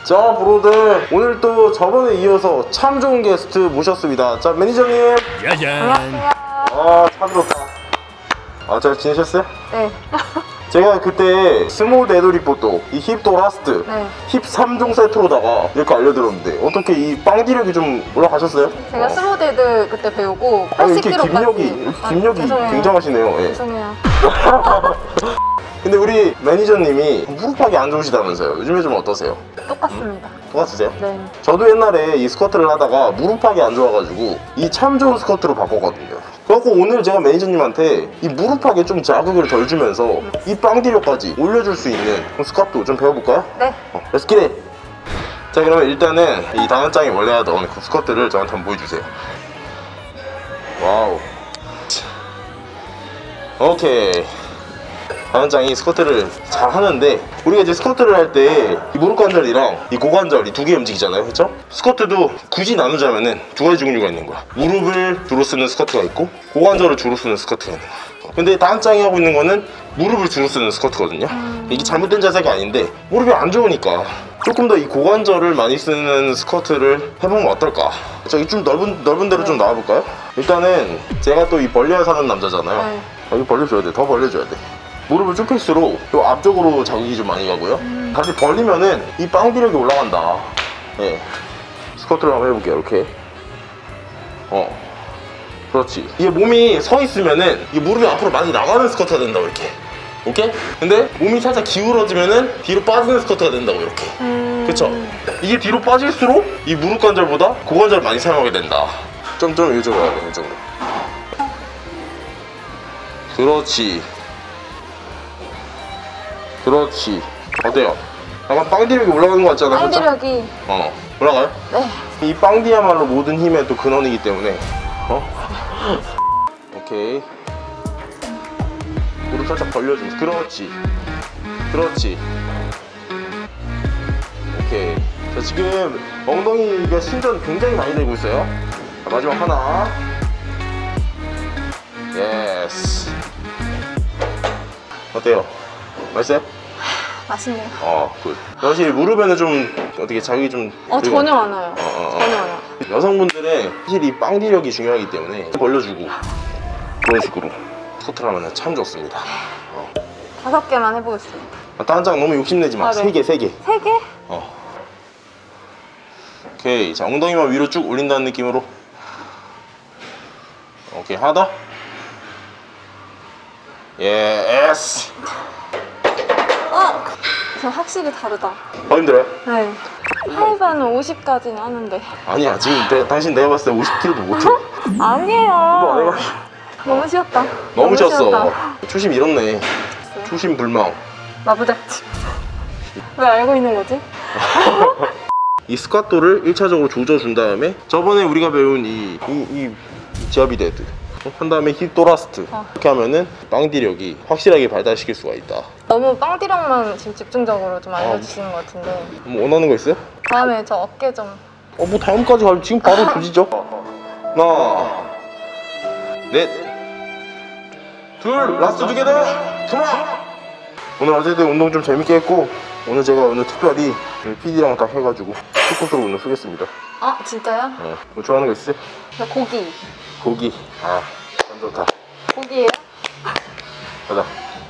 자, 브로들, 오늘 또 저번에 이어서 참 좋은 게스트 모셨습니다. 자, 매니저님. 짜잔. 안녕하세요. 참 좋다. 잘 지내셨어요? 네. 제가 그때 스몰 데드리포트, 이 힙도 라스트, 네. 힙 3종 세트로다가 이렇게 알려드렸는데 어떻게 이 빵디력이 좀 올라가셨어요? 제가 스로데드 그때 배우고 아니, 이렇게 80kg까지. 김력이 굉장하시네요. 예. 죄송해요. 근데 우리 매니저님이 무릎팍이 안 좋으시다면서요? 요즘에 좀 어떠세요? 똑같습니다. 똑같으세요? 네. 저도 옛날에 이 스쿼트를 하다가 무릎팍이 안 좋아가지고 이 참 좋은 스쿼트로 바꿨거든요. 그래갖고 오늘 제가 매니저님한테 이 무릎팍에 좀 자극을 덜 주면서 이 빵디력까지 올려줄 수 있는 스쿼트 좀 배워볼까요? 네. Let's get it! 자, 그러면 일단은 이 다은짱이 원래 하던 그 스쿼트를 저한테 한번 보여주세요. 와우. 오케이. 다은짱이 스쿼트를 잘 하는데, 우리가 이제 스쿼트를 할 때 이 무릎 관절이랑 이 고관절 이 두 개 움직이잖아요, 그렇죠? 스쿼트도 굳이 나누자면은 두 가지 종류가 있는 거야. 무릎을 주로 쓰는 스쿼트가 있고 고관절을 주로 쓰는 스쿼트가 있는 거야. 근데 다은짱이 하고 있는 거는 무릎을 주로 쓰는 스쿼트거든요. 이게 잘못된 자세가 아닌데 무릎이 안 좋으니까 조금 더 이 고관절을 많이 쓰는 스쿼트를 해보면 어떨까? 저기 좀 넓은 데로 좀 나와볼까요? 일단은 제가 또 이 벌려야 사는 남자잖아요. 네. 여기 벌려줘야 돼. 더 벌려줘야 돼. 무릎을 쭉 펼수록 요 앞쪽으로 자극이 좀 많이 가고요. 다시 벌리면은 이 빵디력이 올라간다. 예. 스쿼트를 한번 해볼게요. 이렇게. 그렇지. 이게 몸이 서 있으면은 이 무릎이 앞으로 많이 나가는 스쿼트가 된다고 이렇게. 오케이? 근데 몸이 살짝 기울어지면은 뒤로 빠지는 스쿼트가 된다고 이렇게. 그쵸? 이게 뒤로 빠질수록 이 무릎 관절보다 고관절을 많이 사용하게 된다. 좀 이쪽으로 가야 돼. 이쪽으로. 그렇지. 그렇지. 어때요? 약간 빵디력이 올라가는 것 같지 않아요? 빵디력이. 올라가요? 네. 이 빵디야말로 모든 힘의 또 근원이기 때문에. 오케이. 무릎 살짝 벌려주면서. 그렇지. 그렇지. 오케이. 자, 지금 엉덩이가 신전 굉장히 많이 되고 있어요. 자, 마지막 하나. 예스. 어때요? 맛있어요? 맛있네요. 굿. 사실 무릎에는 좀 어떻게 자극이 좀 전혀 안 와요. 전혀 안 와요. 여성분들은 사실 이 빵디력이 중요하기 때문에 벌려주고 그런 식으로 스쿼트를 하면 참 좋습니다. 5개만 해보겠습니다. 다은짱 너무 욕심내지 마. 네. 3개. 3개? 오케이. 자, 엉덩이만 위로 쭉 올린다는 느낌으로. 오케이. 하나 더. 예스. 저 확실히 다르다. 더 힘들어요? 네. 하이바는 50까지는 하는데. 아니야. 지금 당신 내가 봤을 때 50kg도 못해. 아니에요. 너무 쉬웠다. 너무 쉬웠어. 쉬웠다. 초심 잃었네. 초심 불망. 마부작지. 왜 알고 있는 거지? 이 스쿼트를 1차적으로 조져준 다음에 저번에 우리가 배운 이 지압이 데드 한 다음에 힙 도라스트 이렇게 하면은 빵디력이 확실하게 발달시킬 수가 있다. 너무 빵디력만 지금 집중적으로 좀 알려주시는 것 같은데 뭐 원하는 거 있어요? 다음에 저 어깨 좀. 뭐 다음까지 가면 지금 바로 조지죠. 하나 넷 둘 라스트 2개 더 그만. 오늘 어쨌든 운동 좀 재밌게 했고 오늘 제가 특별히 PD랑 딱 해가지고 축구수로 오늘 쓰겠습니다. 진짜요? 뭐 좋아하는 거 있어요? 저 고기. 고기. 참 좋다. 고기예요? 가자.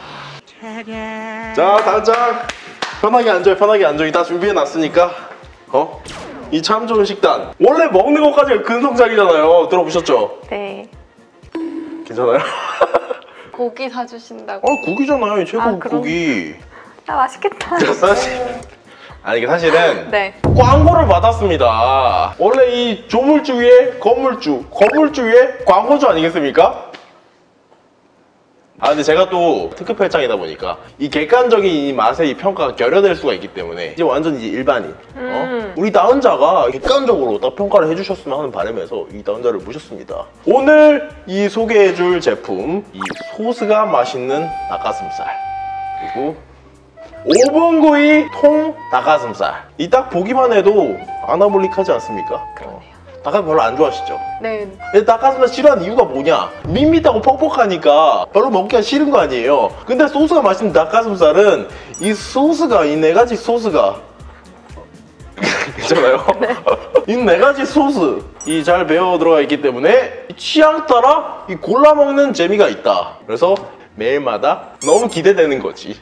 자, 다은짱 편하게 앉아요. 편하게 앉아. 다 준비해놨으니까 이 참 좋은 식단 원래 먹는 것까지가 근성장이잖아요. 들어보셨죠? 네. 괜찮아요? 고기 사주신다고. 고기잖아요. 최고 고기. 맛있겠다. 아니 이게 사실은 네. 광고를 받았습니다. 원래 이 조물주 위에 건물주 위에 광고주 아니겠습니까? 근데 제가 또 특급 회장이다 보니까 이 객관적인 이 맛의 이 평가가 결여될 수가 있기 때문에 이제 완전 이제 일반인 우리 다은자가 객관적으로 딱 평가를 해주셨으면 하는 바람에서 이 다은자를 모셨습니다. 오늘 이 소개해줄 제품 이 소스가 맛있는 닭가슴살 그리고 5분 구이 통 닭가슴살. 이 딱 보기만 해도 아나볼릭하지 않습니까? 그러네요. 닭가슴살 별로 안 좋아하시죠? 네. 근데 닭가슴살 싫어하는 이유가 뭐냐? 밋밋하고 퍽퍽하니까 별로 먹기가 싫은 거 아니에요. 근데 소스가 맛있는 닭가슴살은 이 소스가 이 4가지 소스가 괜찮아요? 이 4가지 소스 이 잘 배어 들어가 있기 때문에 취향 따라 이 골라 먹는 재미가 있다. 그래서 매일마다 너무 기대되는 거지.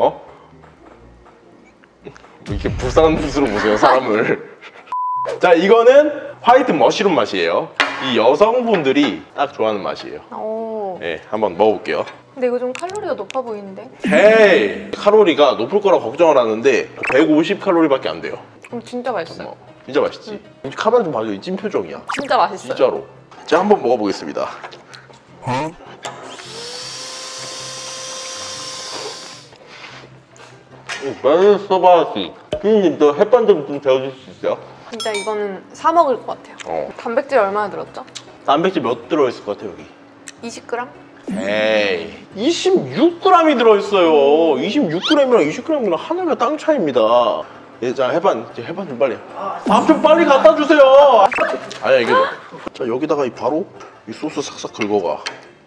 이렇게 불쌍한 눈으로 보세요 사람을. 자, 이거는 화이트 머쉬룸 맛이에요. 이 여성분들이 딱 좋아하는 맛이에요. 오. 네, 한번 먹어볼게요. 근데 이거 좀 칼로리가 높아 보이는데? 헤이! 칼로리가 높을 거라 걱정을 하는데 150칼로리밖에 안 돼요. 진짜 맛있어요. 진짜 맛있지? 카메라 좀 봐줘. 이 찐표정이야. 진짜 맛있어요. 진짜로. 자, 한번 먹어보겠습니다. 맛있어봐야지. 피디님, 저 햇반 좀 데워줄 수 있어요? 진짜 이거는 사 먹을 것 같아요. 단백질 얼마나 들었죠? 단백질 몇 들어있을 것 같아요, 여기? 20g? 에이, 26g이 들어있어요. 26g이랑 20g이랑 하늘과 땅 차이입니다. 예, 자, 해반 좀 빨리. 밥 좀 빨리 갖다 주세요. 아니야, 이게. 자, 여기다가 바로 이 소스 싹싹 긁어가.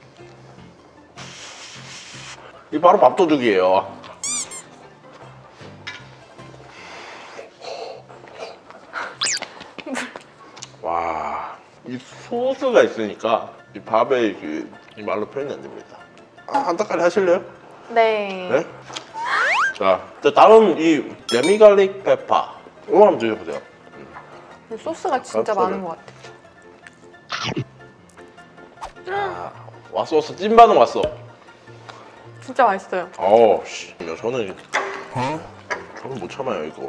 이 바로 밥도둑이에요. 와, 이 소스가 있으니까 이 밥에 이 말로 표현이 안 됩니다. 한 닦아리 하실래요? 네. 네? 자, 다음 이 레미갈릭 페파 이거 한번 드셔보세요. 소스가 진짜 많은 것 같아. 왔어 찐반응 왔어. 진짜 맛있어요. 씨, 저는 못 참아요 이거.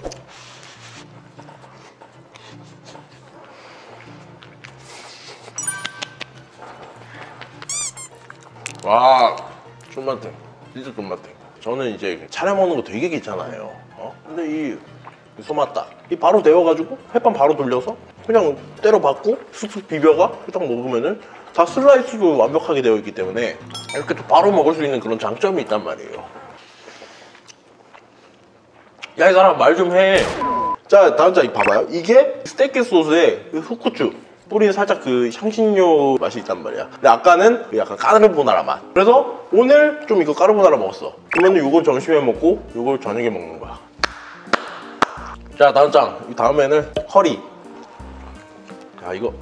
와, 존맛탱. 진짜 존맛탱. 저는 이제 차려 먹는 거 되게 귀찮아요. 근데 이 소맛다. 이 바로 데워가지고 햇반 바로 돌려서 그냥 때려 받고 쑥쑥 비벼가 딱 먹으면은 다 슬라이스로 완벽하게 되어 있기 때문에 이렇게 또 바로 먹을 수 있는 그런 장점이 있단 말이에요. 야, 이 사람 말 좀 해. 자, 다음 장 봐봐요. 이게 스테이크 소스에 후쿠추 뿌린 살짝 그 향신료 맛이 있단 말이야. 근데 아까는 약간 까르보나라 맛. 그래서 오늘 좀 이거 까르보나라 먹었어. 그러면 이걸 점심에 먹고 이걸 저녁에 먹는 거야. 자, 다음 장. 이 다음에는 커리. 자, 이거.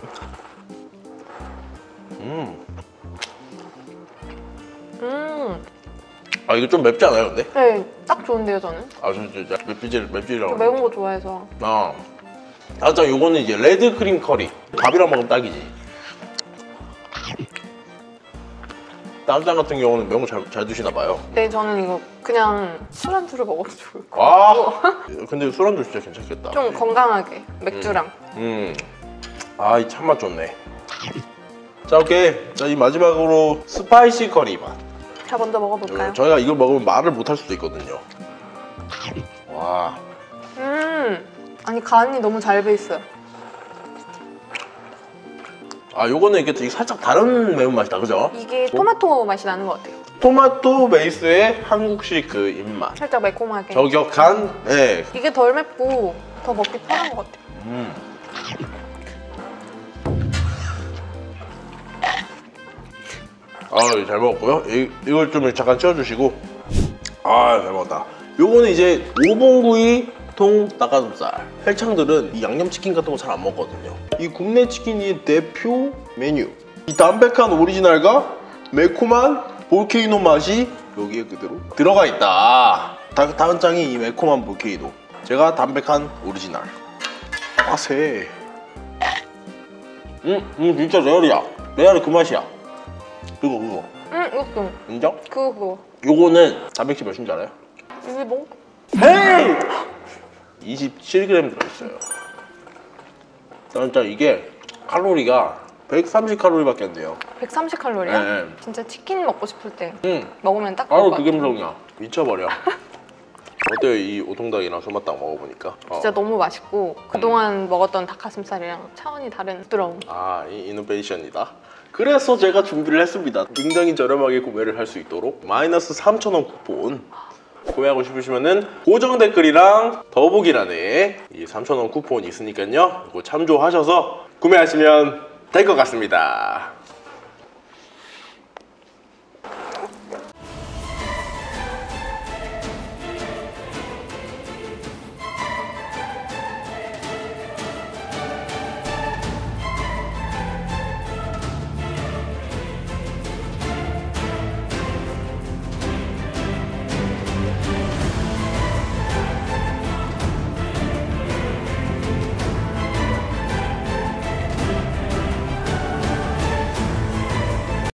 아, 이거 좀 맵지 않아요, 근데? 네, 딱 좋은데요, 저는. 아, 저 맵찔이라고. 매운 거 좋아해서. 다음 장 요거는 이제 레드 크림 커리. 밥이랑 먹으면 딱이지. 다음 장 같은 경우는 매운 거 잘 드시나 봐요. 네, 저는 이거 그냥 술안주로 먹어도 좋을 것 와, 같고. 근데 술안주 진짜 괜찮겠다. 좀 건강하게, 맥주랑. 아, 이 참맛 좋네. 자, 오케이. 자, 이 마지막으로 스파이시 커리 맛. 자, 먼저 먹어볼까요? 저희가 이걸 먹으면 말을 못 할 수도 있거든요. 와. 아니, 간이 너무 잘 배 있어요. 아, 요거는 이게 되게 살짝 다른 매운맛이다, 그죠? 이게 토마토 맛이 나는 것 같아요. 토마토 베이스의 한국식 그 입맛. 살짝 매콤하게. 저격한, 예. 이게 덜 맵고 더 먹기 편한 것 같아요. 아, 잘 먹었고요. 이걸 좀 잠깐 치워주시고. 아, 잘 먹었다. 요거는 이제 오봉구이 통 닭가슴살. 헬창들은 이 양념치킨 같은 거 잘 안 먹거든요. 이 굽네 치킨의 대표 메뉴. 이 담백한 오리지널과 매콤한 볼케이노 맛이 여기에 그대로 들어가 있다. 다음 장이 이 매콤한 볼케이노. 제가 담백한 오리지널. 세. 진짜 레알이야. 레알이 그 맛이야. 그거. 이것도. 인정? 그거. 요거는 단백질 몇인지 알아요? 25? 헤이! 27g 들어있어요. 진짜 이게 칼로리가 130칼로리밖에 안 돼요. 130칼로리요? 네. 진짜 치킨 먹고 싶을 때 응. 먹으면 딱 바로 그거 그 같아요. 감성이야. 미쳐버려. 어때요? 이 오통닭이랑 소맛닭 먹어보니까? 진짜 너무 맛있고 그동안 먹었던 닭가슴살이랑 차원이 다른 부드러움. 아, 이 이노베이션이다. 그래서 제가 준비를 했습니다. 굉장히 저렴하게 구매를 할 수 있도록 마이너스 3,000원 쿠폰. 구매하고 싶으시면은 고정 댓글이랑 더보기란에 이 3,000원 쿠폰이 있으니까요. 이거 참조하셔서 구매하시면 될 것 같습니다.